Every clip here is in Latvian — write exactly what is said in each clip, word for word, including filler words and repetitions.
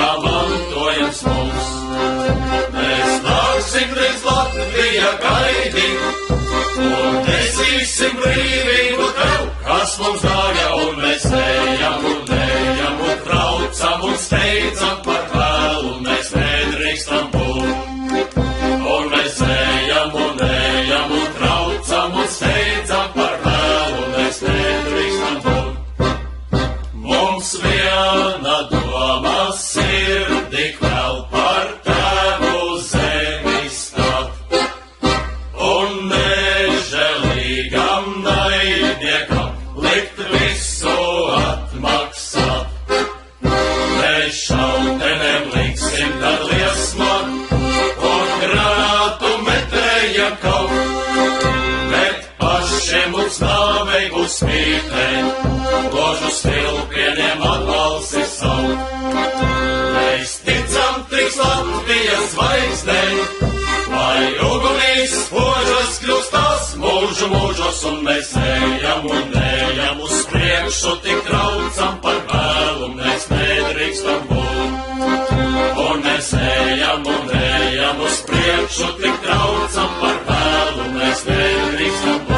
kā mantojams mums. Mēs nāksim drīz Latvija gaidi, un nesīsim brīvību tev, kas mums dāja, un mēs ejam un ejam un traucam un steidzam par vēlu, mēs nedrīkstam būt. Un mēs ejam un ejam un traucam un steidzam par vēlu, mēs nedrīkstam būt. Mums viena doma sirdī kvēl par tēvu zemi stāt, un nežēlīgam naidniekam likt visu atmaksāt. Mēs šautenēm liksim tad liesmot, un grātu metējam kaut, bet pašiem mums nāvei būs mītēt, ložu stilpieniem atbalsi savu. Mēs ticam tiks Latvijas zvaigznei, lai ugunīs spožas kļūstās mūžu mūžos, un mēs ejam un ejam uz priekšu, tik traucam par vēlu, mēs nedrīkstam būt. Un mēs ejam un ejam uz priekšu, tik traucam par vēlu, mēs nedrīkstam būt.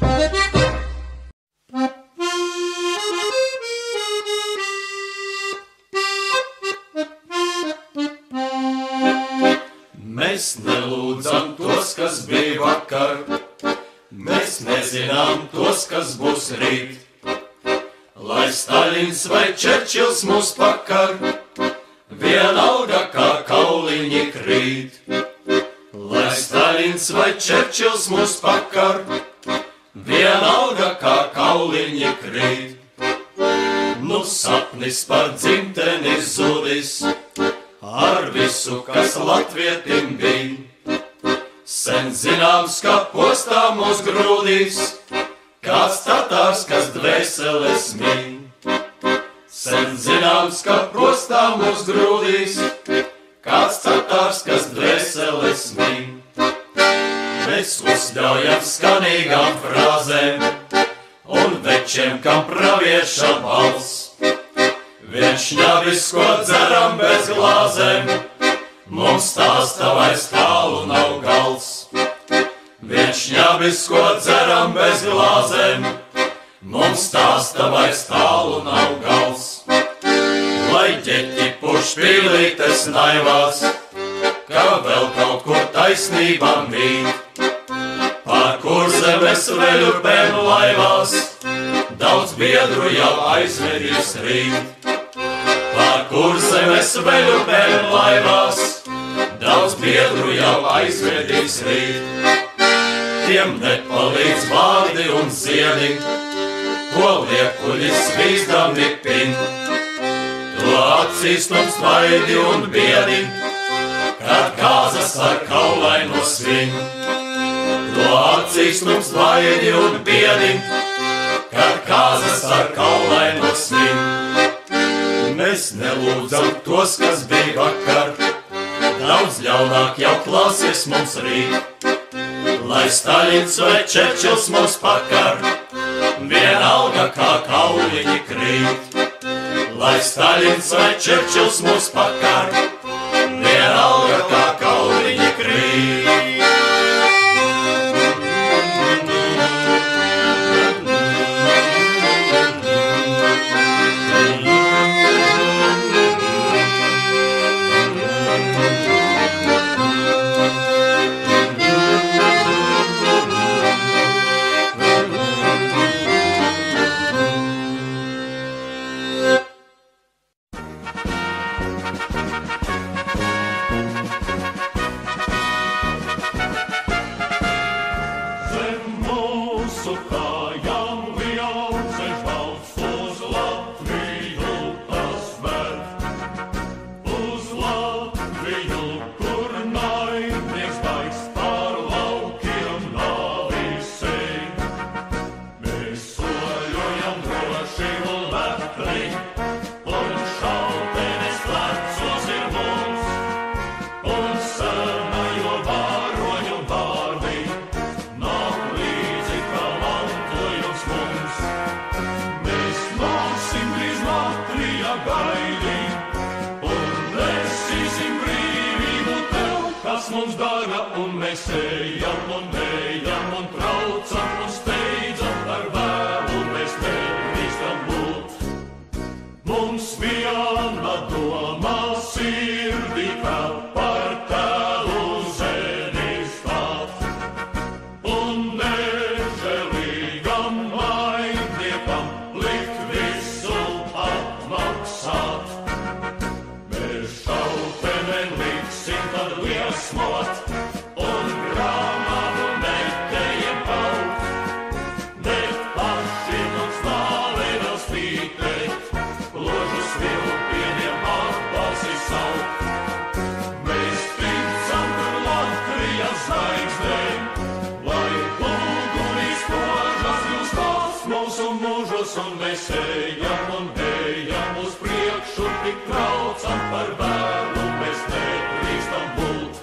Mēs nelūdzam tos, kas bija vakar, mēs nezinām tos, kas būs rīt. Lai Staļins vai Čerčils mūs pakar, vienalga kā kauliņi krīt. Lai Staļins vai Čerčils mūs pakar, vienalga kā kauliņi krīt. Nu sapnis par dzimteni zudis, ar visu, kas latvietim bija. Sen zināms, ka postā mūs grūdīs, kāds tatārs, kas dvēseles mīl. Sen zināms, ka postā mūs grūdīs, kāds tatārs, kas dvēseles mīl. Mēs uzļaujam skanīgām frāzēm un večiem, kam pravieša balss. Viens šņabis, ko dzeram bez glāzēm, mums stāsta vairs tālu nav gals. Viens šņabis, ko dzeram bez glāzēm, mums stāsta vairs tālu nav gals. Lai ģeķi pušpīlītes naivās, ka vēl kaut kur taisnība mīt. Pār Kurzemes veļupēm laivās, daudz biedru jau aizvedīs rīt. Pār Kurzemes veļupēm laivās, daudz biedru jau aizvedīs rīt. Tiem nepalīdz vārdi un ziedi, ko liekuļi svīzdami pin. To acīs mums vaidi un biedi, kad kāzas ar kaulaino svin. To acīs mums vaidi un biedi, kad kāzas ar kaulaino svin. Mēs nelūdzam tos, kas bija vakar, daudz ļaunāk jau klāsies mums rīt. Lai Staļins vai Čerčils mūs pakar, vienalga kā kauliņi krīt. Lai Staļins vai Čerčils mūs pakar, vienalga kā kauliņi krīt. tas mums dara, un mēs ejam un ejam un traucam un steidzam par vēlu, mēs nedrīkstam būt. Mums viena doma sirdī, kā par tēlu zemes klāt, un nežēlīgam maitniekam likt visu atmaksāt. Mēs šautenem liksim tad liesmot, un grāmatu metējiem kaut, bet paši mums nāvēdās spītēt, ložus vilpieniem atbalsi saukt. Mēs ticam tur Latvijas zvaigznēm, lai ugunīs požas jūs valsts mūsu mūžos, un mēs ejam un ejam uz priekšu, tik traucam par vēlu, mēs nedrīkstam būt.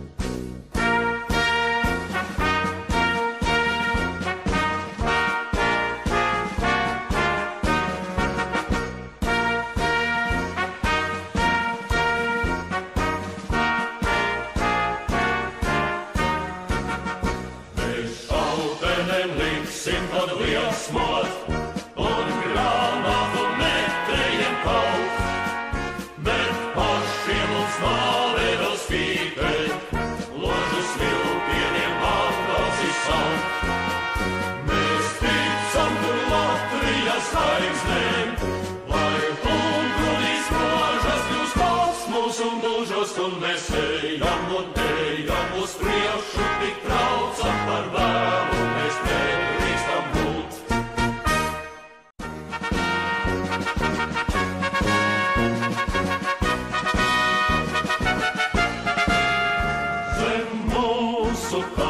Mēs šautenem liksim tad liesmot, un grāmatu metrējiem kaut, bet pašiem mums nāvēdal spītēt, ložus vilpieniem atbalsi saukt. Mēs ticam tur Latvijas zvaigznēm, lai ugunīs požas jūs valsts mūsu mūžos, un mēs ejam un ejam uz priekšu, tik traucam par vēlu, mēs nedrīkstam būt. Zem mūsu